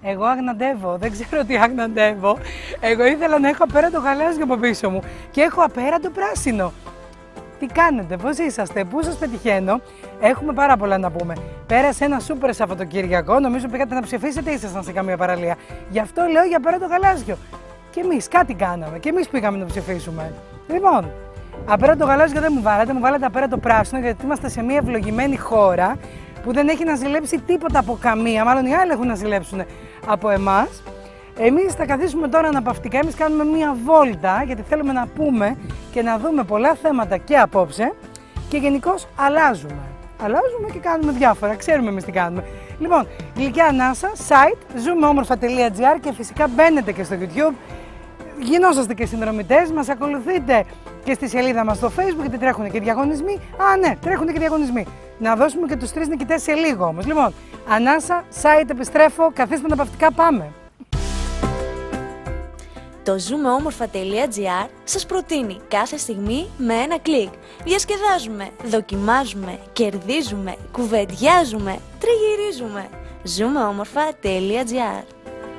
Εγώ αγναντεύω, δεν ξέρω τι αγναντεύω. Εγώ ήθελα να έχω απέραντο γαλάζιο από πίσω μου και έχω απέραντο πράσινο. Τι κάνετε, πώς είσαστε, πού σας πετυχαίνω? Έχουμε πάρα πολλά να πούμε. Πέρασε ένα σούπερ Σαββατοκύριακο, νομίζω πήγατε να ψηφίσετε, ήσασταν σε καμία παραλία. Γι' αυτό λέω για απέραντο γαλάζιο. Και εμείς κάτι κάναμε, και εμείς πήγαμε να ψηφίσουμε. Λοιπόν, απέραντο γαλάζιο δεν μου βάλατε απέραντο πράσινο, γιατί είμαστε σε μια ευλογημένη χώρα που δεν έχει να ζηλέψει τίποτα από καμία, μάλλον οι άλλοι έχουν να ζηλέψουν από εμάς. Εμείς θα καθίσουμε τώρα αναπαυτικά, εμείς κάνουμε μία βόλτα, γιατί θέλουμε να πούμε και να δούμε πολλά θέματα και απόψε και γενικώς αλλάζουμε. Αλλάζουμε και κάνουμε διάφορα, ξέρουμε εμείς τι κάνουμε. Λοιπόν, Γλυκιά Ανάσα, site, zoomomorfa.gr και φυσικά μπαίνετε και στο YouTube, γινόσαστε και συνδρομητές, μας ακολουθείτε και στη σελίδα μας στο Facebook, γιατί τρέχουν και διαγωνισμοί. Α, ναι, τρέχουν και διαγωνισμοί. Να δώσουμε και τους 3 νικητές σε λίγο όμως. Λοιπόν, Ανάσα, site, επιστρέφω, καθίστε αναπαυτικά, πάμε. Το zoomomorfa.gr σας προτείνει κάθε στιγμή με ένα κλικ. Διασκεδάζουμε, δοκιμάζουμε, κερδίζουμε, κουβεντιάζουμε, τριγυρίζουμε. zoomomorfa.gr.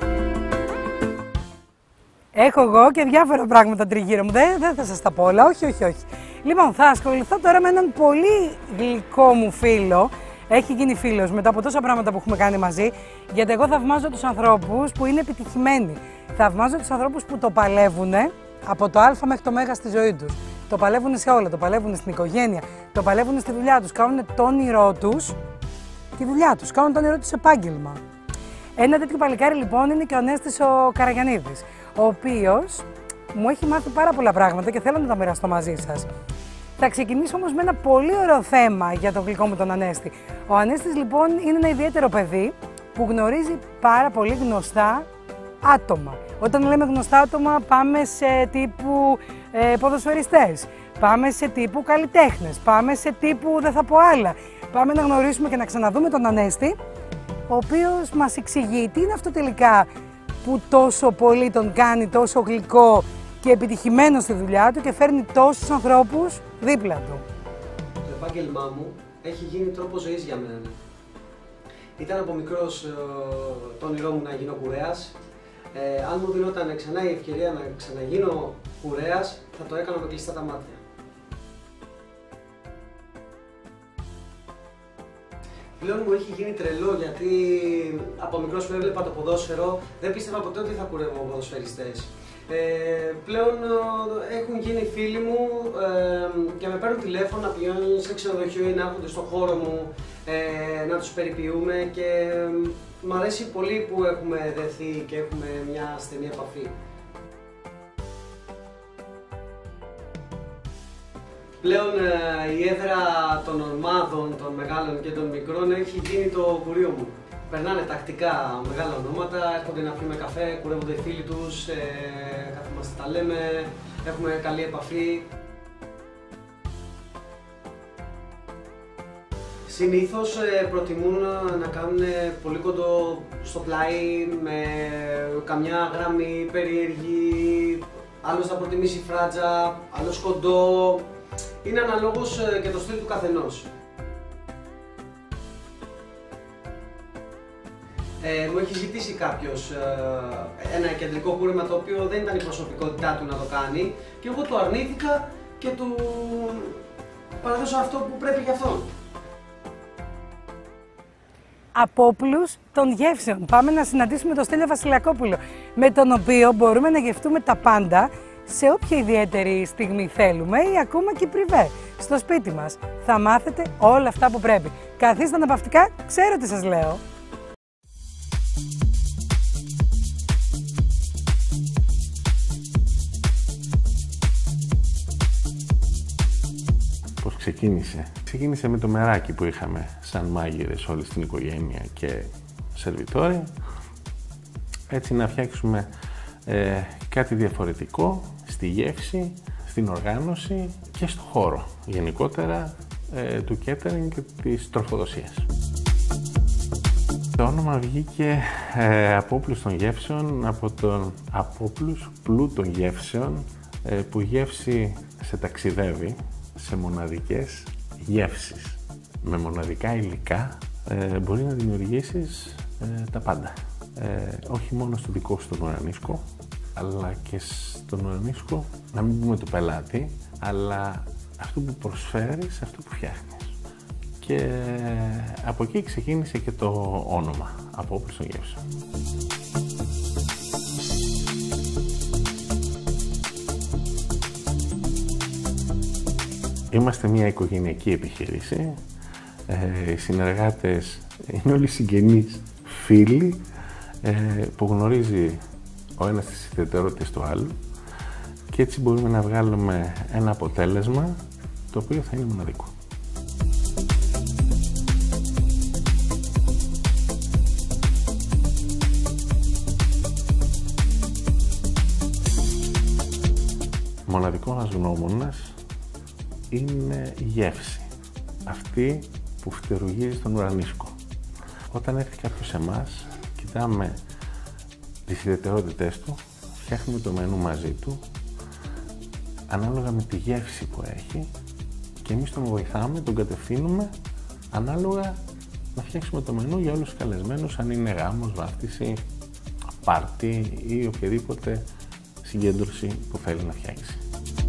Έχω εγώ και διάφορα πράγματα τριγύρω μου, δεν θα σας τα πω όλα, όχι. Λοιπόν, θα ασχοληθώ τώρα με έναν πολύ γλυκό μου φίλο. Έχει γίνει φίλος μετά από τόσα πράγματα που έχουμε κάνει μαζί, γιατί εγώ θαυμάζω τους ανθρώπους που είναι επιτυχημένοι. Θαυμάζω τους ανθρώπους που το παλεύουν από το Α μέχρι το Μέγα στη ζωή τους. Το παλεύουν σε όλα, το παλεύουν στην οικογένεια, το παλεύουν στη δουλειά τους, κάνουν το όνειρό τους, τη δουλειά τους, κάνουν το όνειρό τους επάγγελμα. Ένα τέτοιο παλικάρι λοιπόν είναι και ο Ανέστης ο Καραγιαννίδης, ο οποίος μου έχει μάθει πάρα πολλά πράγματα και θέλω να τα μοιραστώ μαζί σας. Θα ξεκινήσω όμως με ένα πολύ ωραίο θέμα για τον γλυκό μου τον Ανέστη. Ο Ανέστης λοιπόν είναι ένα ιδιαίτερο παιδί που γνωρίζει πάρα πολύ γνωστά άτομα. Όταν λέμε γνωστά άτομα πάμε σε τύπου ποδοσφαιριστές, πάμε σε τύπου καλλιτέχνες, πάμε σε τύπου δεν θα πω άλλα. Πάμε να γνωρίσουμε και να ξαναδούμε τον Ανέστη, ο οποίος μας εξηγεί τι είναι αυτό τελικά που τόσο πολύ τον κάνει τόσο γλυκό και επιτυχημένο στη δουλειά του και φέρνει τόσους ανθρώπους δίπλα του. Το επάγγελμά μου έχει γίνει τρόπο ζωής για μένα. Ήταν από μικρός το όνειρό μου να γίνω κουρέας. Αν μου δινόταν ξανά η ευκαιρία να ξαναγίνω κουρέας, θα το έκανα με κλειστά τα μάτια. Πλέον μου έχει γίνει τρελό, γιατί από μικρός που έβλεπα το ποδόσφαιρο δεν πίστευα ποτέ ότι θα κουρεύω ποδοσφαιριστές. Πλέον έχουν γίνει φίλοι μου και με παίρνουν τηλέφωνο να πηγαίνουν σε ξενοδοχείο ή να έρχονται στο χώρο μου να τους περιποιούμε και μ' αρέσει πολύ που έχουμε δεθεί και έχουμε μια στενή επαφή. Πλέον η έδρα των ομάδων, των μεγάλων και των μικρών έχει γίνει το κουρίο μου. Περνάνε τακτικά μεγάλα ονόματα, έρχονται να πιούμε καφέ, κουρεύονται οι φίλοι τους, καθόμαστε, τα λέμε, έχουμε καλή επαφή. Συνήθως προτιμούν να κάνουν πολύ κοντό στο πλάι, με καμιά γραμμή περίεργη, άλλος θα προτιμήσει φράτζα, άλλος κοντό. Είναι αναλόγως και το στυλ του καθενός. Μου έχει ζητήσει κάποιος ένα κεντρικό κούρεμα το οποίο δεν ήταν η προσωπικότητά του να το κάνει και εγώ το αρνήθηκα και του παραδώσα αυτό που πρέπει για αυτόν. Απόπλους των γεύσεων. Πάμε να συναντήσουμε τον Στέλιο Βασιλακόπουλο, με τον οποίο μπορούμε να γευτούμε τα πάντα σε όποια ιδιαίτερη στιγμή θέλουμε ή ακόμα και πριβέ στο σπίτι μας. Θα μάθετε όλα αυτά που πρέπει. Καθίστε αναπαυτικά, ξέρω τι σας λέω. Πώς ξεκίνησε? Ξεκίνησε με το μεράκι που είχαμε σαν μάγειρες όλη στην οικογένεια και σερβιτόροι. Έτσι να φτιάξουμε κάτι διαφορετικό στη γεύση, στην οργάνωση και στο χώρο γενικότερα του catering και της τροφοδοσίας. Το όνομα βγήκε Απόπλους των γεύσεων, από τον Απόπλους πλούτων γεύσεων, που γεύση σε ταξιδεύει σε μοναδικές γεύσεις. Με μοναδικά υλικά μπορεί να δημιουργήσεις τα πάντα. όχι μόνο στο δικό σου τον ουρανίσκο, αλλά και στον ουρανίσκο, να μην πούμε του πελάτη, αλλά αυτό που προσφέρεις, αυτό που φτιάχνεις. Και από εκεί ξεκίνησε και το όνομα, από Όπλιστον Γεύσεων. Είμαστε μια οικογενειακή επιχείρηση. Οι συνεργάτες είναι όλοι συγγενείς, φίλοι, που γνωρίζει ο ένας τις ιδιαιτερότητες του άλλου και έτσι μπορούμε να βγάλουμε ένα αποτέλεσμα το οποίο θα είναι μοναδικό. Μοναδικός γνώμονας είναι η γεύση, αυτή που φτερουγίζει στον ουρανίσκο. Όταν έρθει κάποιος σε εμάς, κοιτάμε τις ιδιαιτερότητες του, φτιάχνουμε το μενού μαζί του, ανάλογα με τη γεύση που έχει και εμείς τον βοηθάμε, τον κατευθύνουμε, ανάλογα να φτιάξουμε το μενού για όλους τους καλεσμένους, αν είναι γάμος, βάφτιση, πάρτι ή οποιαδήποτε συγκέντρωση που θέλει να φτιάξει.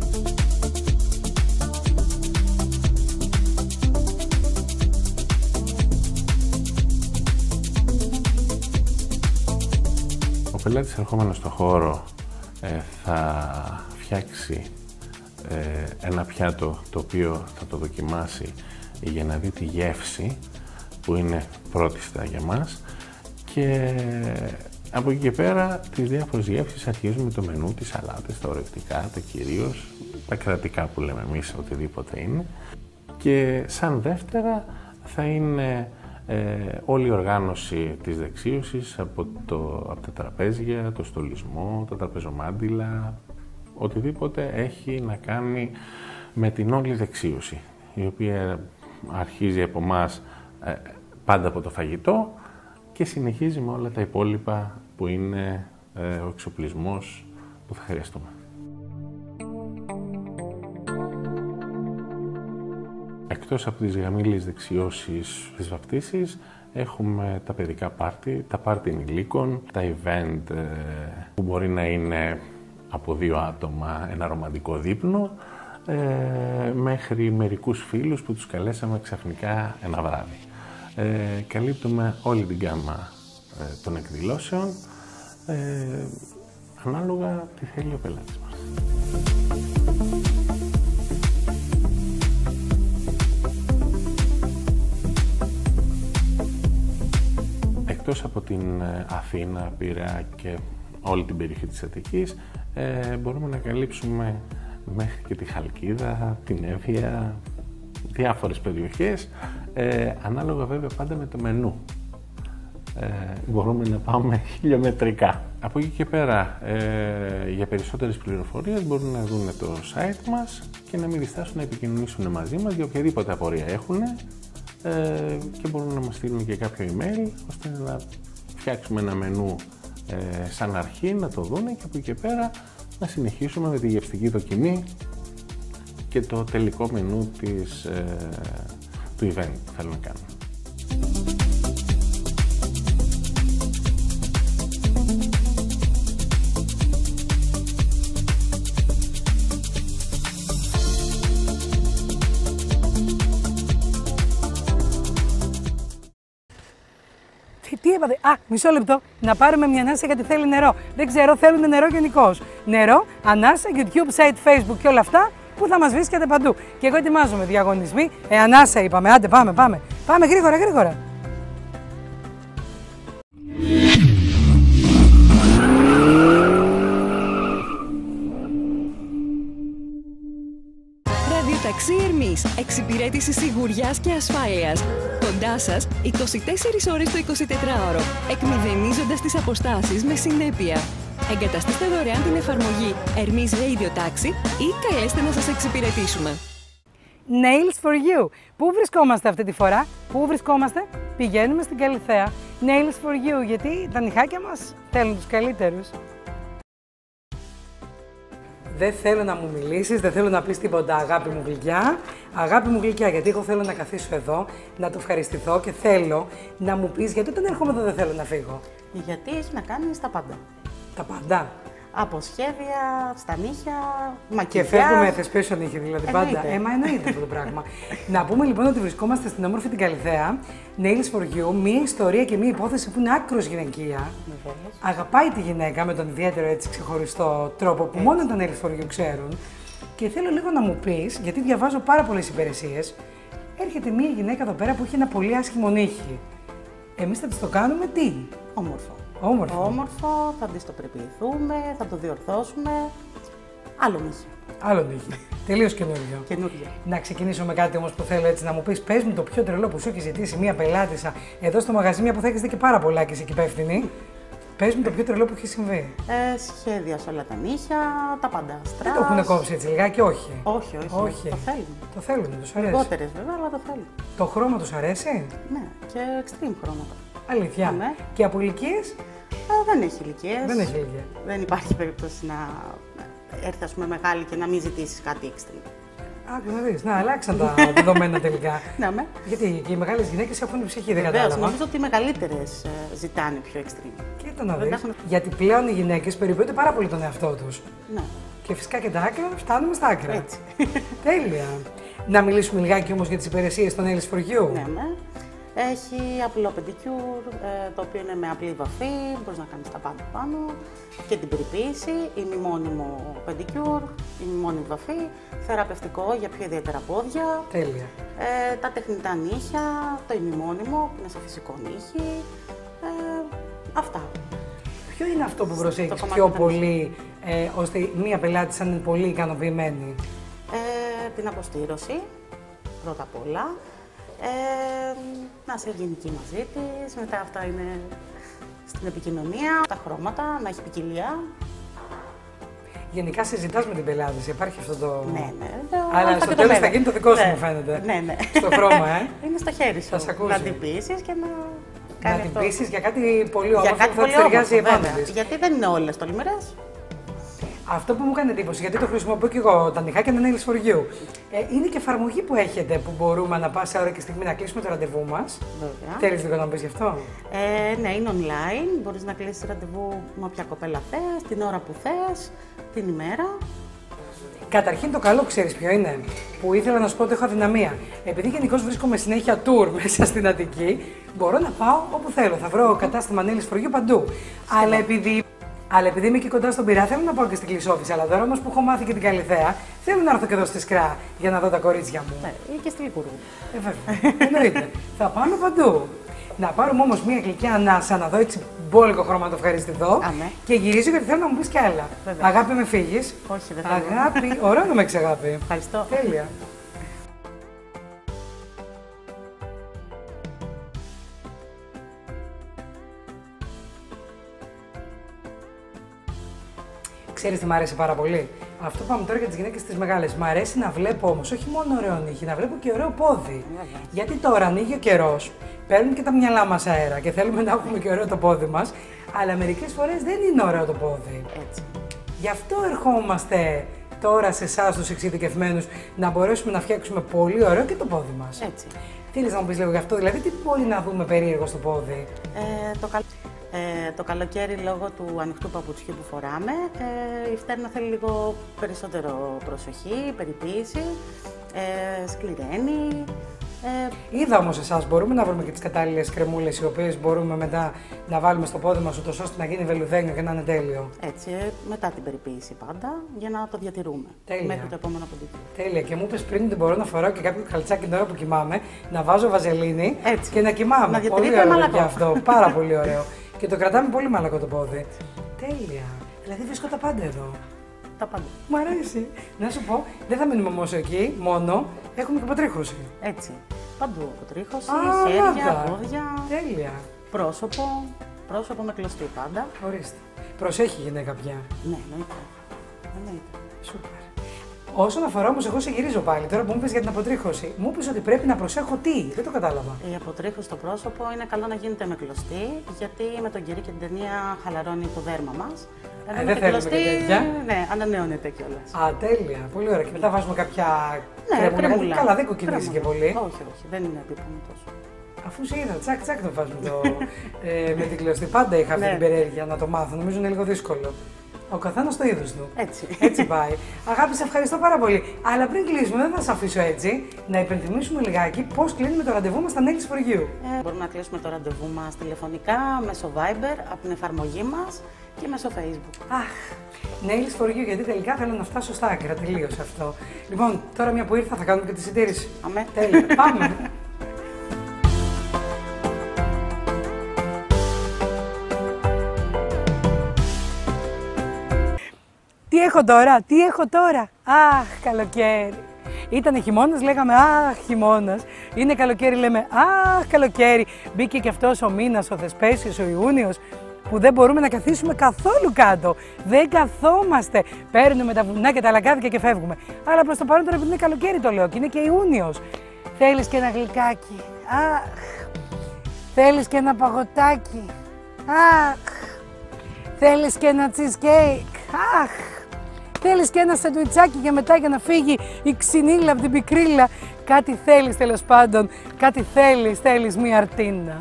Ο πελάτης ερχόμενος στο χώρο θα φτιάξει ένα πιάτο το οποίο θα το δοκιμάσει για να δει τη γεύση που είναι πρώτιστα για μας και από εκεί και πέρα τις διάφορες γεύσεις αρχίζουμε το μενού, τις σαλάτες, τα ορεκτικά, τα κυρίως, τα κρατικά που λέμε εμείς, οτιδήποτε είναι και σαν δεύτερα θα είναι όλη η οργάνωση της δεξίωσης από τα τραπέζια, το στολισμό, τα τραπεζομάντιλα, οτιδήποτε έχει να κάνει με την όλη δεξίωση, η οποία αρχίζει από εμάς πάντα από το φαγητό και συνεχίζει με όλα τα υπόλοιπα που είναι ο εξοπλισμός που θα χρειαστούμε. Εκτός από τις γαμήλιες δεξιώσεις της βαφτίσης, έχουμε τα παιδικά πάρτι, τα πάρτι ενηλίκων, τα event που μπορεί να είναι από 2 άτομα ένα ρομαντικό δείπνο, μέχρι μερικούς φίλους που τους καλέσαμε ξαφνικά ένα βράδυ. Καλύπτουμε όλη την γκάμα των εκδηλώσεων, ανάλογα τι θέλει ο πελάτης μας. Εκτός από την Αθήνα, Πειραιά και όλη την περιοχή της Αττικής, μπορούμε να καλύψουμε μέχρι και τη Χαλκίδα, την Εύβοια, διάφορες περιοχές, ανάλογα βέβαια πάντα με το μενού. Μπορούμε να πάμε χιλιομετρικά. Από εκεί και πέρα, για περισσότερες πληροφορίες μπορούν να δουν το site μας και να μην διστάσουν να επικοινωνήσουν μαζί μας για οποιαδήποτε απορία έχουν και μπορούν να μας στείλουν και κάποιο email ώστε να φτιάξουμε ένα μενού σαν αρχή, να το δουν και από εκεί και πέρα να συνεχίσουμε με τη γευστική δοκιμή και το τελικό μενού του event που θέλουμε να κάνουμε. Τι είπατε? Μισό λεπτό. Να πάρουμε μια ανάσα γιατί θέλει νερό. Δεν ξέρω, θέλουν νερό γενικώς. Νερό, ανάσα, YouTube, site, Facebook και όλα αυτά που θα μας βρίσκεται παντού. Και εγώ ετοιμάζομαι διαγωνισμοί. Ανάσα είπαμε. Άντε πάμε. Πάμε γρήγορα. Ραδιοταξί Ερμής. Εξυπηρέτηση σιγουριάς και ασφάλειας. Κοντά σας 24 ώρες το 24ωρο, εκμηδενίζοντας τις αποστάσεις με συνέπεια. Εγκαταστήστε δωρεάν την εφαρμογή Ερμής Radio Taxi ή καλέστε να σας εξυπηρετήσουμε. Nails for you. Πού βρισκόμαστε αυτή τη φορά? Πηγαίνουμε στην Καλιθέα. Nails for you, γιατί τα νυχάκια μας θέλουν τους καλύτερους. Δεν θέλω να μου μιλήσεις, δεν θέλω να πεις τίποτα, αγάπη μου γλυκιά. Αγάπη μου γλυκιά, γιατί εγώ θέλω να καθίσω εδώ, να το ευχαριστηθώ και θέλω να μου πεις γιατί όταν έρχομαι εδώ δεν θέλω να φύγω. Γιατί έχει να κάνει στα πάντα. Τα πάντα. Από σχέδια, στα νύχια, Και μακιγιάζ. φεύγουμε θεσπέσιο νύχι, δηλαδή πάντα. Εννοείται. Μα εννοείται αυτό το πράγμα. Να πούμε λοιπόν ότι βρισκόμαστε στην όμορφη την Καλιθέα. Nails for You, μία ιστορία και μία υπόθεση που είναι άκρως γυναικεία. Βεβαίως. Αγαπάει τη γυναίκα με τον ιδιαίτερο έτσι ξεχωριστό τρόπο που μόνο τα Nails for You ξέρουν. Και θέλω λίγο να μου πεις, γιατί διαβάζω πάρα πολλές υπηρεσίες, έρχεται μία γυναίκα εδώ πέρα που έχει ένα πολύ άσχημο νύχι. Εμείς θα της το κάνουμε τι? Όμορφο. Όμορφο. Όμορφο, θα της το περιποιηθούμε, θα το διορθώσουμε. Άλλο νύχι. Άλλο νύχι. Τελείως καινούριο. Καινούργιο. Να ξεκινήσω με κάτι όμως που θέλω έτσι να μου πεις. Πες μου το πιο τρελό που σου έχει ζητήσει μία πελάτησα εδώ στο μαγαζί, μια που θα έχεις δει και πάρα πολλά και είσαι εκεί υπεύθυνη. Πες μου το πιο τρελό που έχει συμβεί. Σχέδια σε όλα τα νύχια, τα πάντα. Δεν το έχουν κόψει έτσι λιγάκι, όχι. Όχι. Όχι. Το θέλουν. Το θέλουν, τους αρέσει. Λιγότερες βέβαια, αλλά το θέλουν. Το χρώμα τους αρέσει. Ναι, και extreme χρώματα. Αλήθεια. Ναι. Και από ηλικίες. Δεν έχει ηλικίες. Δεν έχει ηλικία. Δεν υπάρχει περίπτωση να έρθει ας πούμε μεγάλη και να μην ζητήσει κάτι extreme. Άκου να δεις. Να, αλλάξαν τα δεδομένα τελικά. Ναι, με. Γιατί και οι μεγάλες γυναίκες έχουν ψυχή, δεν Βεβαίως, κατάλαβα. νομίζω ότι οι μεγαλύτερες ζητάνε πιο extreme. Κοίτα να Δεν δεις. έχουν- Γιατί πλέον οι γυναίκες περιποιούνται πάρα πολύ τον εαυτό τους. Ναι, Και φυσικά και τα άκρα φτάνουμε στα άκρα. έτσι. Τέλεια. Να μιλήσουμε λιγάκι όμως για τις υπηρεσίες των Nails for You. Ναι, με. Έχει απλό pedicure, το οποίο είναι με απλή βαφή, μπορείς να κάνεις τα πάντα πάνω και την περιποίηση, ημιμόνιμο pedicure, ημιμόνιμη βαφή, θεραπευτικό για πιο ιδιαίτερα πόδια, Τέλεια. τα τεχνητά νύχια, το ημιμόνιμο που είναι σε φυσικό νύχι, αυτά. Ποιο είναι αυτό που προσέχεις κομμάτι πιο των πολύ, ώστε μία πελάτη να είναι πολύ ικανοποιημένη? Την αποστήρωση, πρώτα απ' όλα, να είσαι ευγενική μαζί της, μετά αυτά είναι στην επικοινωνία, τα χρώματα, να έχει ποικιλία. Γενικά συζητάς με την πελάτη, υπάρχει αυτό το... Ναι. Αλλά στο τέλος θα γίνει το δικό σου, μου φαίνεται. Ναι. Στο χρώμα, Είναι στο χέρι σου. Θα σ' ακούσει. Να την πείσεις και να Να κάνει την αυτό. πείσεις για κάτι πολύ Για όμορφο κάτι που θα πολύ της ταιριάζει όμορφο, επάνω βέβαια. της. Γιατί δεν είναι όλες τολμηρές. Αυτό που μου έκανε εντύπωση, γιατί το χρησιμοποιώ και εγώ τα νυχάκια είναι Nails for You. Είναι και εφαρμογή που έχετε που μπορούμε να πας σε ώρα και στιγμή να κλείσουμε το ραντεβού μας. Βέβαια. Θέλεις λίγο να μου πεις γι' αυτό? Ναι, είναι online. Μπορείς να κλείσεις ραντεβού με όποια κοπέλα θες, την ώρα που θες, την ημέρα. Καταρχήν το καλό ξέρεις ποιο είναι, που ήθελα να σου πω ότι έχω αδυναμία. Επειδή γενικώς βρίσκομαι συνέχεια tour μέσα στην Αττική, μπορώ να πάω όπου θέλω. Θα βρω κατάστημα Nails for You παντού. Αλλά επειδή είμαι και κοντά στον Πειραιά, θέλω να πάω και στην Κλεισόφυση. Αλλά τώρα όμως που έχω μάθει και την Καλιθέα, θέλω να έρθω και εδώ στη Σκρά για να δω τα κορίτσια μου. Ναι, ή και στη Λικούργου. Βέβαια, εννοείται. Θα πάμε παντού. Να πάρουμε όμως μία γλυκιά ανάσα, να δω έτσι μπόλικο χρώμα να το ευχαριστηθώ. Ναι. Και γυρίζω γιατί θέλω να μου πεις κι άλλα. Βέβαια. Αγάπη, με φύγεις? Όχι, δεν θέλω. Αγάπη, ωραίο να με έχεις αγάπη. Ευχαριστώ. Τέλεια. Ξέρεις τι μ' αρέσει πάρα πολύ? Αυτό που πάμε τώρα για τις γυναίκες τις μεγάλες. Μ' αρέσει να βλέπω όμως όχι μόνο ωραίο νύχι, να βλέπω και ωραίο πόδι. Γιατί τώρα ανοίγει ο καιρός, παίρνουν και τα μυαλά μας αέρα και θέλουμε να έχουμε και ωραίο το πόδι μας, αλλά μερικές φορές δεν είναι ωραίο το πόδι. Έτσι. Γι' αυτό ερχόμαστε τώρα σε εσάς τους εξειδικευμένους να μπορέσουμε να φτιάξουμε πολύ ωραίο και το πόδι μας. Έτσι. Θέλεις να μου πεις λίγο γι' αυτό, δηλαδή τι μπορεί να δούμε περίεργο στο πόδι? Το καλοκαίρι λόγω του ανοιχτού παπουτσιού που φοράμε, η φτέρνα θέλει λίγο περισσότερο προσοχή, περιποίηση, σκληραίνει. Είδα όμως εσάς, μπορούμε να βρούμε και τις κατάλληλες κρεμούλες οι οποίες μπορούμε μετά να βάλουμε στο πόδι μας ούτως ώστε να γίνει βελουδένιο και να είναι τέλειο. Έτσι, μετά την περιποίηση πάντα, για να το διατηρούμε Τέλεια. μέχρι το επόμενο ποντίκι. Τέλεια. Και μου είπες πριν ότι μπορώ να φοράω και κάποιο καλτσάκι την ώρα που κοιμάμαι, να βάζω βαζελίνη Έτσι. και να κοιμάμαι. Να πολύ διατηρείται ωραίο μαλακό. και αυτό. Πάρα πολύ ωραίο. Και το κρατάμε πολύ μαλακό το πόδι. Τέλεια. Δηλαδή βρίσκω τα πάντα εδώ. Τα πάντα. Μ' αρέσει. Να σου πω, δεν θα μείνουμε όμως εκεί, μόνο. Έχουμε και αποτρίχωση. Έτσι. Παντού αποτρίχωση, Α, χέρια, λάδα. πόδια, Τέλεια. πρόσωπο με κλωστή πάντα. Ορίστε. Προσέχει η γυναίκα πια. Ναι, εννοείται. Σούπερ. Όσον αφορά όμως, εγώ σε γυρίζω πάλι. Τώρα που μου είπες για την αποτρίχωση, μου είπες ότι πρέπει να προσέχω τι. Δεν το κατάλαβα. Η αποτρίχωση στο πρόσωπο είναι καλό να γίνεται με κλωστή, γιατί με τον καιρό και την ταινία χαλαρώνει το δέρμα μας. δεν με την θέλουμε κλωστή, και τέτοια. ναι, ανανεώνεται κιόλας. Α, τέλεια. Πολύ ωραία. Και μετά βάζουμε κάποια Ναι, κρέμουλα. κρέμουλα. Καλά, δεν κοκκινίζει και Κρέμουλα. πολύ. Όχι, δεν είναι επίπονο τόσο. Αφού σε είδα, τσακ το βάζουμε με την κλωστή. Πάντα είχα αυτή την περιέργεια να το μάθω. Νομίζω είναι λίγο δύσκολο. Ο καθένας το είδος του. Έτσι πάει. Αγάπη, σε ευχαριστώ πάρα πολύ. Αλλά πριν κλείσουμε, δεν θα σε αφήσω έτσι. Να υπενθυμίσουμε λιγάκι πώς κλείνουμε το ραντεβού μας στα Nails for You. Μπορούμε να κλείσουμε το ραντεβού μας τηλεφωνικά, μέσω Viber, από την εφαρμογή μας και μέσω Facebook. Αχ, Nails for You, γιατί τελικά θέλω να φτάσω στα άκρα. Τελείωσε αυτό. Λοιπόν, τώρα μια που ήρθα, θα κάνουμε και τη συντήρηση. Αμέ. Τέλεια. Πάμε. Τι έχω τώρα. Αχ, καλοκαίρι. Ήτανε χειμώνας, λέγαμε αχ, χειμώνας. Είναι καλοκαίρι, λέμε αχ, καλοκαίρι. Μπήκε και αυτός ο μήνας, ο Θεσπέσιος, ο Ιούνιος, που δεν μπορούμε να καθίσουμε καθόλου κάτω. Δεν καθόμαστε. Παίρνουμε τα βουνά και τα λαγκάδικα και φεύγουμε. Αλλά προς το παρόν τώρα, επειδή είναι καλοκαίρι, το λέω, και είναι και Ιούνιος. Θέλεις και ένα γλυκάκι. Αχ. Θέλεις και ένα παγωτάκι. Αχ. Θέλεις και ένα cheesecake. Αχ. Θέλεις και ένα σαντουιτσάκι και μετά για να φύγει η ξυνήλα από την πικρίλα. Κάτι θέλεις τέλος πάντων. Κάτι θέλεις μία αρτίνα.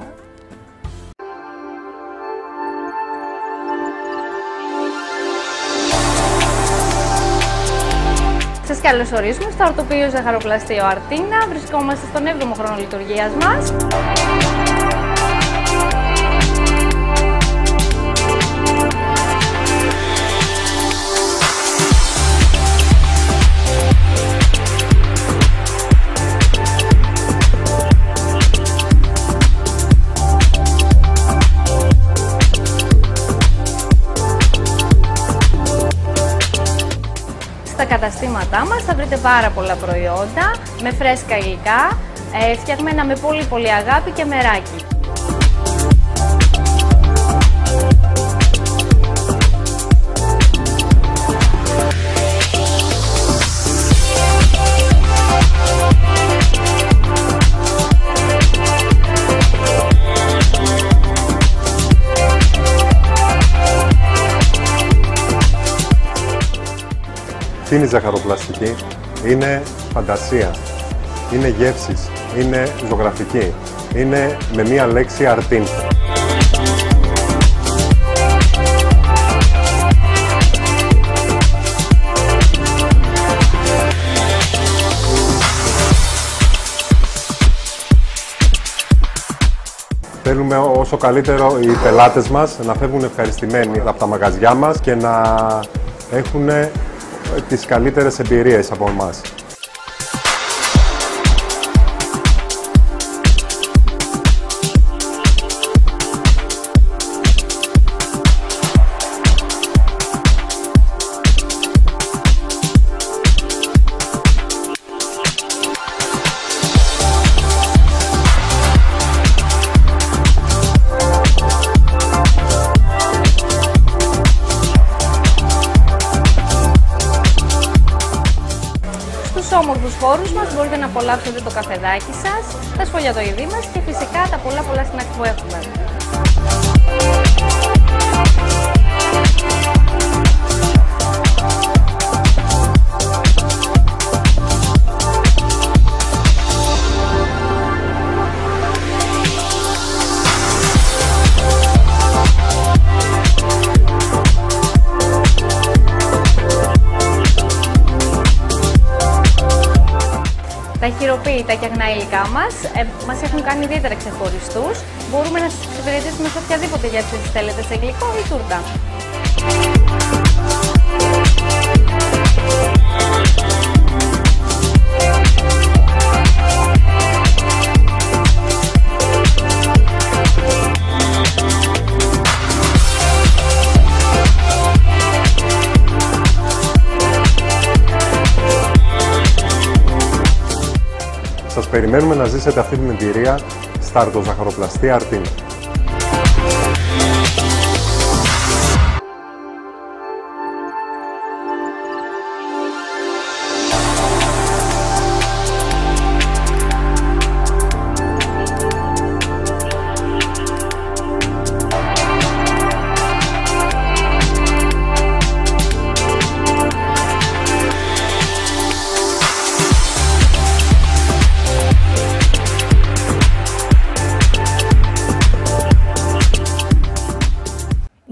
Σας καλωσορίζουμε στο ορτοπείο Ζαχαροπλαστείο Αρτίνα. Βρισκόμαστε στον 7ο χρόνο λειτουργίας μας. Στα καταστήματά μας θα βρείτε πάρα πολλά προϊόντα με φρέσκα υλικά, φτιαγμένα με πολύ αγάπη και μεράκι. Τι είναι η ζαχαροπλαστική? Είναι φαντασία, είναι γεύσεις, είναι ζωγραφική, είναι με μία λέξη αρτίν. Θέλουμε όσο καλύτερο οι πελάτες μας να φεύγουν ευχαριστημένοι από τα μαγαζιά μας και να έχουν τις καλύτερες εμπειρίες από εμάς. Στους όμορφους χώρους μας μπορείτε να απολαύσετε το καφεδάκι σας, τα σφολιατοειδή μας και φυσικά τα πολλά σνακ που έχουμε. Τα χειροποίητα και αγνά υλικά μας έχουν κάνει ιδιαίτερα ξεχωριστούς. Μπορούμε να σας εξυπηρετήσουμε σε οποιαδήποτε γεύση θέλετε, σε γλυκό ή τούρτα. Σας περιμένουμε να ζήσετε αυτή την εμπειρία στα Αρτοζαχαροπλαστεία Αρτίνα.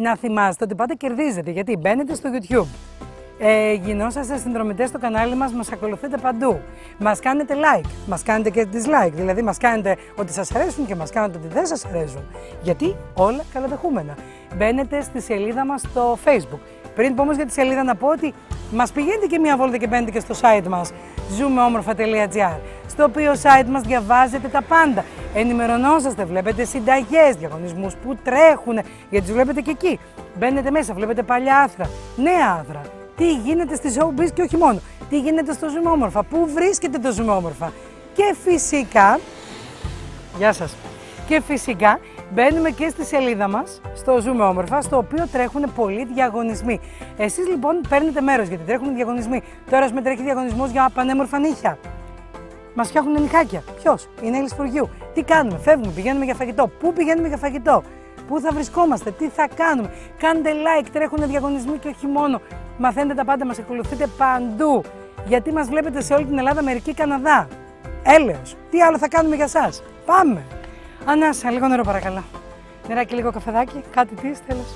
να θυμάστε ότι πάντα κερδίζετε, γιατί μπαίνετε στο YouTube. Γινόσαστε συνδρομητές στο κανάλι μας, μας ακολουθείτε παντού. Μας κάνετε like, μας κάνετε και dislike, δηλαδή μας κάνετε ότι σας αρέσουν και μας κάνετε ότι δεν σας αρέσουν. Γιατί όλα καλοδεχούμενα. Μπαίνετε στη σελίδα μας στο Facebook. Πριν πω όμως για τη σελίδα να πω ότι μας πηγαίνετε και μία βόλτα και μπαίνετε και στο site μας zoomeomorfa.gr, στο οποίο site μας διαβάζετε τα πάντα. Ενημερωνόσαστε, βλέπετε συνταγές, διαγωνισμούς που τρέχουν, γιατί τους βλέπετε και εκεί. Μπαίνετε μέσα, βλέπετε παλιά άθρα, νέα άθρα. Τι γίνεται στη showbiz και όχι μόνο. Τι γίνεται στο Ζούμε Όμορφα, πού βρίσκεται το Ζούμε Όμορφα. Και φυσικά, γεια σας, και φυσικά μπαίνουμε και στη σελίδα μας, στο Ζούμε Όμορφα, στο οποίο τρέχουν πολλοί διαγωνισμοί. Εσείς λοιπόν παίρνετε μέρος, γιατί τρέχουν διαγωνισμοί. Τώρα με τρέχει διαγωνισμός για πανέμορφα νύχια. Μας φτιάχνουν νυχάκια. Ποιος? Η Nails for You. Τι κάνουμε? Φεύγουμε, πηγαίνουμε για φαγητό. Πού πηγαίνουμε για φαγητό? Πού θα βρισκόμαστε? Τι θα κάνουμε? Κάντε like, τρέχουν διαγωνισμοί και όχι μόνο. Μαθαίνετε τα πάντα, μας ακολουθείτε παντού. Γιατί μας βλέπετε σε όλη την Ελλάδα, Αμερική, Καναδά. Έλεος. Τι άλλο θα κάνουμε για σας? Πάμε. Ανάσα, λίγο νερό παρακαλώ. Νεράκι, λίγο καφεδάκι, κάτι της, τέλος.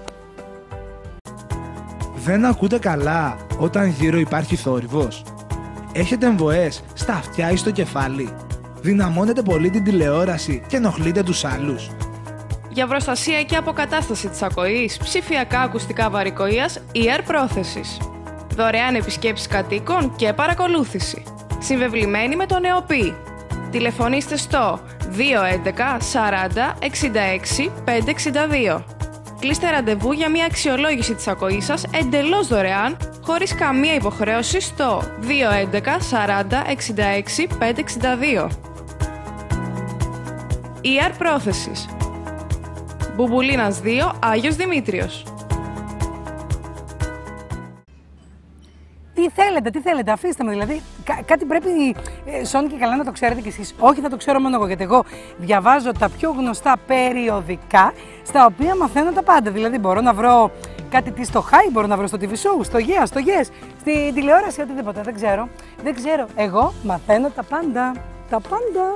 Δεν ακούτε καλά όταν γύρω υπάρχει θόρυβος? Έχετε εμβοές στα αυτιά ή στο κεφάλι? Δυναμώνετε πολύ την τηλεόραση και ενοχλείτε τους άλλους? Για προστασία και αποκατάσταση της ακοής, ψηφιακά ακουστικά βαρικοείας ή Air Πρόθεσης. Δωρεάν επισκέψεις κατοίκων και παρακολούθηση. Συμβεβλημένη με το ΝΕΟΠΗ. Τηλεφωνήστε στο 211 40 66 562. Κλείστε ραντεβού για μια αξιολόγηση της ακοής σας εντελώς δωρεάν, χωρίς καμία υποχρέωση στο 211 40 66 562. Air Πρόθεσης. Μπουμπουλίνας 2, Άγιος Δημήτριος. Τι θέλετε, αφήστε με δηλαδή. Κάτι πρέπει, σώνει και καλά να το ξέρετε κι εσείς. Όχι, θα το ξέρω μόνο εγώ, γιατί εγώ διαβάζω τα πιο γνωστά περιοδικά, στα οποία μαθαίνω τα πάντα. Δηλαδή μπορώ να βρω κάτι τι στο High, μπορώ να βρω στο TV Show, στο Yeah, στο Yes, στη τηλεόραση, οτιδήποτε, δεν ξέρω. Εγώ μαθαίνω τα πάντα, τα πάντα.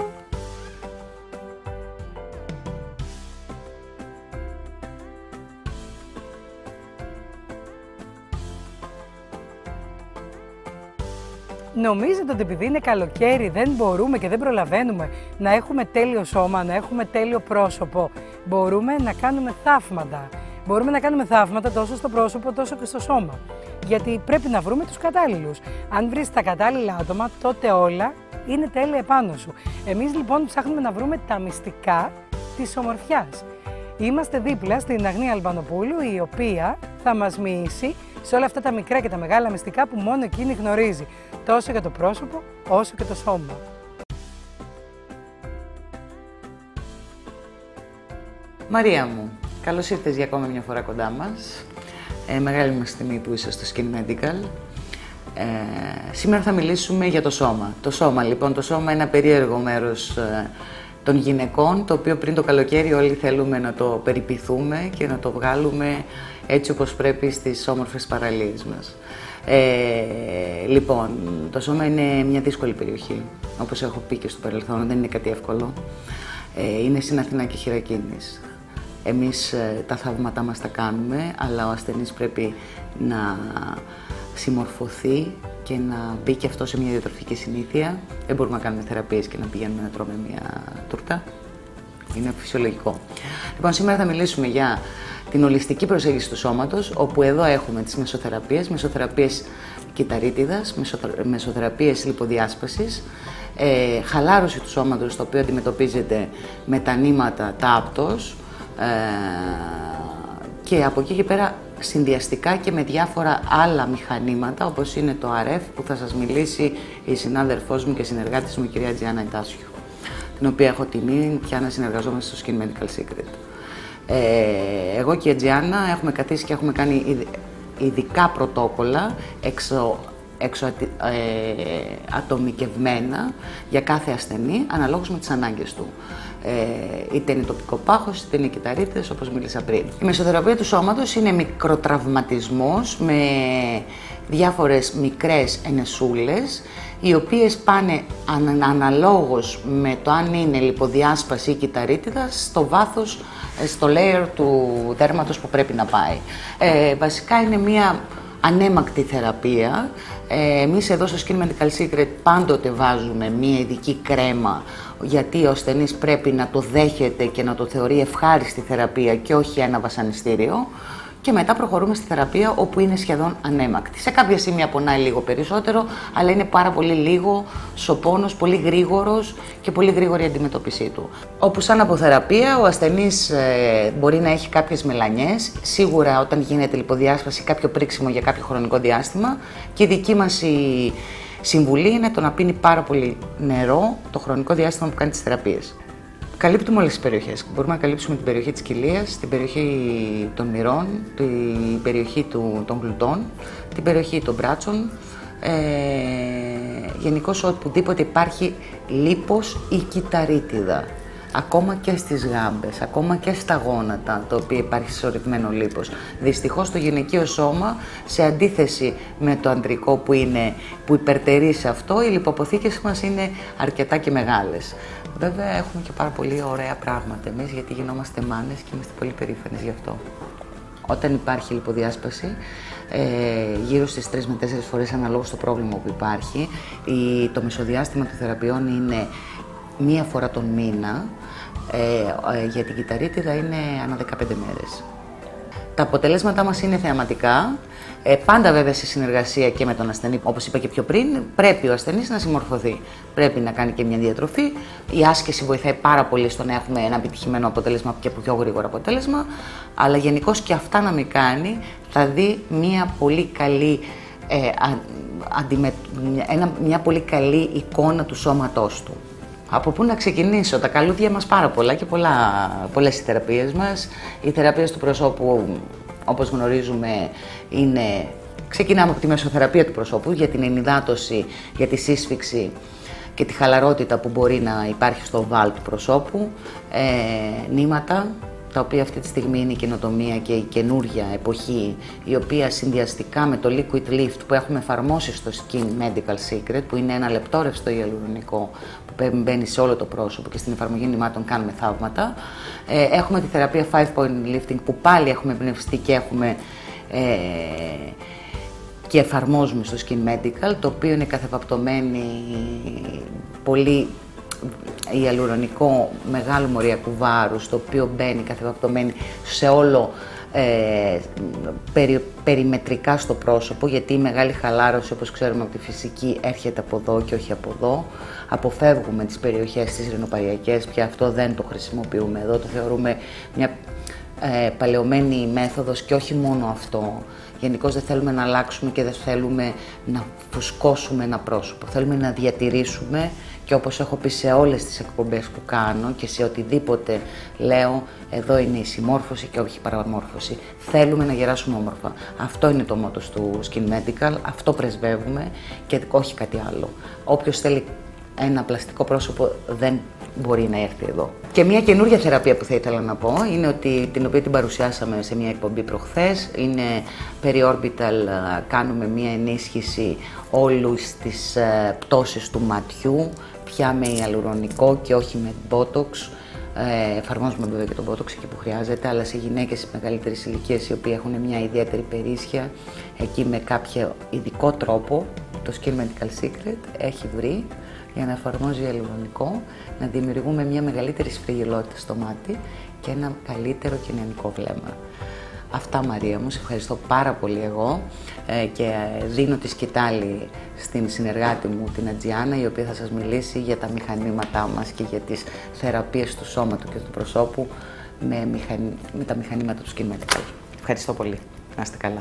Νομίζετε ότι επειδή είναι καλοκαίρι δεν μπορούμε και δεν προλαβαίνουμε να έχουμε τέλειο σώμα, να έχουμε τέλειο πρόσωπο? Μπορούμε να κάνουμε θαύματα. Μπορούμε να κάνουμε θαύματα τόσο στο πρόσωπο τόσο και στο σώμα. Γιατί πρέπει να βρούμε τους κατάλληλους. Αν βρεις τα κατάλληλα άτομα, τότε όλα είναι τέλεια επάνω σου. Εμείς λοιπόν ψάχνουμε να βρούμε τα μυστικά της ομορφιάς. Είμαστε δίπλα στην Αγνία Αλμπανοπούλου, η οποία θα μας μοιήσει σε όλα αυτά τα μικρά και τα μεγάλα μυστικά που μόνο εκείνη γνωρίζει. Τόσο για το πρόσωπο, όσο και το σώμα. Μαρία μου, καλώς ήρθες για ακόμα μια φορά κοντά μας. Μεγάλη μας τιμή που είσαι στο Skin Medical. Σήμερα θα μιλήσουμε για το σώμα. Το σώμα λοιπόν, το σώμα είναι ένα περίεργο μέρος των γυναικών, το οποίο πριν το καλοκαίρι όλοι θέλουμε να το περιποιηθούμε και να το βγάλουμε έτσι όπως πρέπει στις όμορφες παραλίες μας. Λοιπόν, το σώμα είναι μια δύσκολη περιοχή, όπως έχω πει και στο παρελθόν, δεν είναι κάτι εύκολο. Είναι στην Αθηνά και Χειρακίνης. Εμείς τα θαύματά μας τα κάνουμε, αλλά ο ασθενής πρέπει να συμμορφωθεί και να μπει και αυτό σε μια διατροφική συνήθεια. Δεν μπορούμε να κάνουμε θεραπείες και να πηγαίνουμε να τρώμε μια τούρτα. Είναι φυσιολογικό. Λοιπόν, σήμερα θα μιλήσουμε για την ολιστική προσέγγιση του σώματος, όπου εδώ έχουμε τις μεσοθεραπείες κυταρίτιδας, μεσοθεραπείες λιποδιάσπασης, χαλάρωση του σώματος, το οποίο αντιμετωπίζεται με τα νήματα τάπτος, και από εκεί και πέρα συνδυαστικά και με διάφορα άλλα μηχανήματα, όπως είναι το RF, που θα σας μιλήσει η συνάδελφός μου και συνεργάτης μου, η κυρία Τζιάννα Ιτάσιο, την οποία έχω τιμή πια να συνεργαζόμαστε στο Skin Medical Secret. Εγώ και η Τζιάννα έχουμε καθίσει και έχουμε κάνει ειδικά πρωτόκολλα ατομικευμένα για κάθε ασθενή, αναλόγως με τις ανάγκες του. Είτε είναι τοπικό πάχος, είτε είναι κυταρίτιδες, όπως μίλησα πριν. Η μεσοθεραπεία του σώματος είναι μικροτραυματισμός με διάφορες μικρές ενεσούλες, οι οποίες πάνε αναλόγως με το αν είναι λιποδιάσπαση ή κυταρίτιδα στο βάθος, στο layer του δέρματος που πρέπει να πάει. Βασικά είναι μια ανέμακτη θεραπεία. Εμείς εδώ στο Skin Medical Secret πάντοτε βάζουμε μια ειδική κρέμα, γιατί ο ασθενής πρέπει να το δέχεται και να το θεωρεί ευχάριστη θεραπεία και όχι ένα βασανιστήριο. Και μετά προχωρούμε στη θεραπεία όπου είναι σχεδόν ανέμακτη. Σε κάποια σημεία πονάει λίγο περισσότερο, αλλά είναι πάρα πολύ λίγο ο πόνος, πολύ γρήγορος και πολύ γρήγορη η αντιμετώπιση του. Όπου σαν αποθεραπεία ο ασθενής μπορεί να έχει κάποιες μελανιές, σίγουρα όταν γίνεται λιποδιάσπαση κάποιο πρίξιμο για κάποιο χρονικό διάστημα, και η δική μας συμβουλή είναι το να πίνει πάρα πολύ νερό το χρονικό διάστημα που κάνει τις θεραπείες. Καλύπτουμε όλες τις περιοχές. Μπορούμε να καλύψουμε την περιοχή της κοιλίας, την περιοχή των μυρών, την περιοχή των γλουτών, την περιοχή των μπράτσων. Γενικώς οπουδήποτε υπάρχει λίπος ή κυταρίτιδα. Ακόμα και στις γάμπες, ακόμα και στα γόνατα, το οποίο υπάρχει συσσωρευμένο λίπος. Δυστυχώς το γυναικείο σώμα, σε αντίθεση με το ανδρικό που υπερτερεί σε αυτό, οι λιποποθήκες μας είναι αρκετά και μεγάλες. Βέβαια έχουμε και πάρα πολύ ωραία πράγματα εμείς, γιατί γινόμαστε μάνες και είμαστε πολύ περήφανες γι' αυτό. Όταν υπάρχει λιποδιάσπαση, γύρω στις 3 με 4 φορές αναλόγως στο πρόβλημα που υπάρχει, το μεσοδιάστημα των θεραπείων είναι 1 φορά τον μήνα, για την κυταρίτιδα είναι ανά 15 μέρες. Τα αποτελέσματά μας είναι θεαματικά, πάντα βέβαια σε συνεργασία και με τον ασθενή. Όπως είπα και πιο πριν, πρέπει ο ασθενής να συμμορφωθεί. Πρέπει να κάνει και μια διατροφή. Η άσκηση βοηθάει πάρα πολύ στο να έχουμε ένα επιτυχημένο αποτέλεσμα και πιο γρήγορο αποτέλεσμα. Αλλά γενικώς και αυτά να μην κάνει, θα δει μια πολύ καλή, μια πολύ καλή εικόνα του σώματός του. Από πού να ξεκινήσω? Τα καλούδια μας πάρα πολλά και πολλές οι θεραπείες μας. Οι θεραπείες του προσώπου, όπως γνωρίζουμε, ξεκινάμε από τη μεσοθεραπεία του προσώπου για την ενυδάτωση, για τη σύσφυξη και τη χαλαρότητα που μπορεί να υπάρχει στο βάλ του προσώπου. Νήματα, τα οποία αυτή τη στιγμή είναι η καινοτομία και η καινούρια εποχή, η οποία συνδυαστικά με το Liquid Lift που έχουμε εφαρμόσει στο Skin Medical Secret, που είναι ένα λεπτόρευστο ιαλουρονικό που μπαίνει σε όλο το πρόσωπο και στην εφαρμογή νημάτων κάνουμε θαύματα. Έχουμε τη θεραπεία 5-point lifting που πάλι έχουμε εμπνευστεί και εφαρμόζουμε στο Skin Medical, το οποίο είναι καθεπαπτωμένη πολύ ιαλουρονικό μεγάλου μοριακού βάρους, το οποίο μπαίνει καθεπαπτωμένη σε όλο περιμετρικά στο πρόσωπο, γιατί η μεγάλη χαλάρωση, όπως ξέρουμε από τη φυσική, έρχεται από εδώ και όχι από εδώ. Αποφεύγουμε τις περιοχές τις ρινοπαριακές, πια αυτό δεν το χρησιμοποιούμε εδώ, το θεωρούμε μια παλαιωμένη μέθοδος και όχι μόνο αυτό. Γενικώς δεν θέλουμε να αλλάξουμε και δεν θέλουμε να φουσκώσουμε ένα πρόσωπο. Θέλουμε να διατηρήσουμε, και όπως έχω πει σε όλες τις εκπομπές που κάνω και σε οτιδήποτε λέω, εδώ είναι η συμμόρφωση και όχι η παραμόρφωση. Θέλουμε να γεράσουμε όμορφα. Αυτό είναι το μότος του Skin Medical, αυτό πρεσβεύουμε και όχι κάτι άλλο. Όποιος θέλει ένα πλαστικό πρόσωπο δεν μπορεί να έρθει εδώ. Και μια καινούργια θεραπεία που θα ήθελα να πω είναι ότι την οποία την παρουσιάσαμε σε μια εκπομπή προχθές, είναι Periorbital, κάνουμε μια ενίσχυση όλους τις πτώσεις του ματιού, πια με ιαλουρονικό και όχι με Botox. Εφαρμόζουμε βέβαια και το Botox εκεί που χρειάζεται, αλλά σε γυναίκες μεγαλύτερης ηλικίας οι οποίοι έχουν μια ιδιαίτερη περίσσια, εκεί με κάποιο ειδικό τρόπο, το Skin Medical Secret έχει βρει για να εφαρμόζει ιαλουρονικό, να δημιουργούμε μια μεγαλύτερη σφριγγυλότητα στο μάτι και ένα καλύτερο και νεανικό βλέμμα. Αυτά, Μαρία μου, σε ευχαριστώ πάρα πολύ εγώ και δίνω τη σκητάλη στην συνεργάτη μου, την Ατζιάννα, η οποία θα σας μιλήσει για τα μηχανήματά μας και για τις θεραπείες του σώματος και του προσώπου με τα μηχανήματα του Skin Medical. Ευχαριστώ πολύ. Να είστε καλά.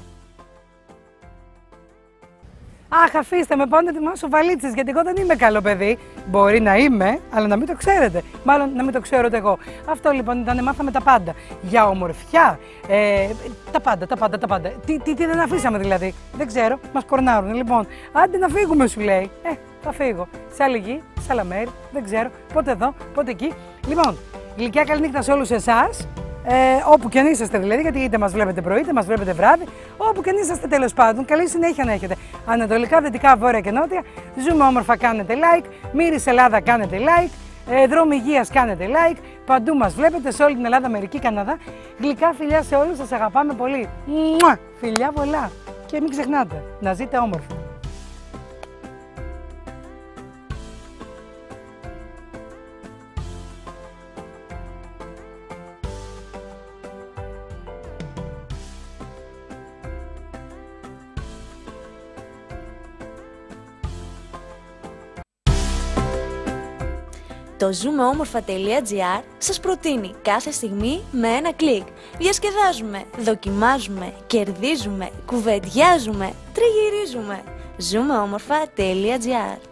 Αχ, αφήστε με, πάω να ετοιμάσω βαλίτσες, γιατί εγώ δεν είμαι καλό παιδί. Μπορεί να είμαι, αλλά να μην το ξέρετε. Μάλλον να μην το ξέρω ούτε εγώ. Αυτό λοιπόν ήταν, μάθαμε τα πάντα. Για ομορφιά, τα πάντα. Τι δεν αφήσαμε δηλαδή. Δεν ξέρω, μας κορνάρουν. Λοιπόν, άντε να φύγουμε, σου λέει. Θα φύγω. Σε άλλη γη, σε άλλα μέρη, δεν ξέρω. Πότε εδώ, πότε εκεί. Λοιπόν, γλυκιά καληνύχτα σε όλους εσάς. Όπου και αν είσαστε δηλαδή, γιατί είτε μας βλέπετε πρωί, είτε μας βλέπετε βράδυ, όπου και αν είσαστε τέλος πάντων, καλή συνέχεια να έχετε. Ανατολικά, δυτικά, βόρεια και νότια. Ζούμε όμορφα, κάνετε like. Μύρης Ελλάδα, κάνετε like. Δρόμοι υγείας, κάνετε like. Παντού μας βλέπετε, σε όλη την Ελλάδα, Αμερική, Καναδά. Γλυκά φιλιά σε όλους, σας αγαπάμε πολύ. Μουα! Φιλιά πολλά. Και μην ξεχνάτε, να ζείτε όμορφα. Το ζούμεόμορφα.gr σας προτείνει κάθε στιγμή με ένα κλικ. Διασκεδάζουμε, δοκιμάζουμε, κερδίζουμε, κουβεντιάζουμε, τριγυρίζουμε. ζούμεόμορφα.gr